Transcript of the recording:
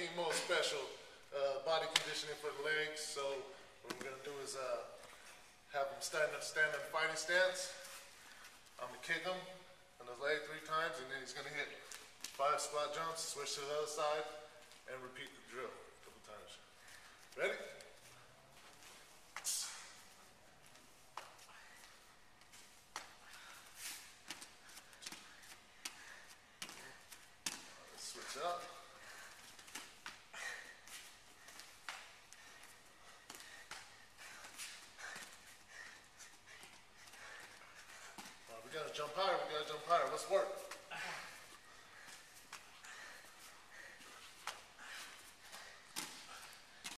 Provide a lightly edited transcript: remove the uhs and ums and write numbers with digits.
more special body conditioning for the legs. So what we're gonna do is have him stand in fighting stance. I'm gonna kick him on the leg 3 times, and then he's gonna hit 5 squat jumps, switch to the other side, and repeat the drill a couple times. Ready? Let's switch up. We gotta jump higher, Let's work.